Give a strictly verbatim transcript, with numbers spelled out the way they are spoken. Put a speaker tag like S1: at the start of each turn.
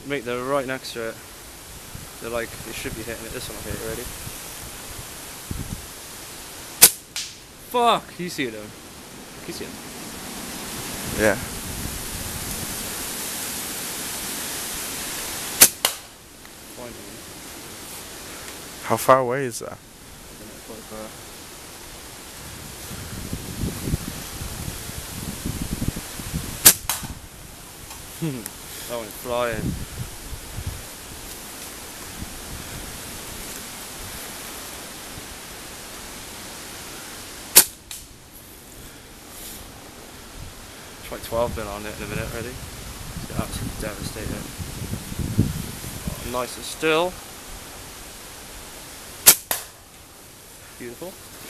S1: Mate, they're right next to it. They're like, they should be hitting it. This one will hit it already. Fuck! Can you see it though? Can you see it?
S2: Yeah. How far away is that?
S1: That one's flying. Try twelve bin on it in a minute already. It's absolutely devastating. Oh, nice and still. Beautiful.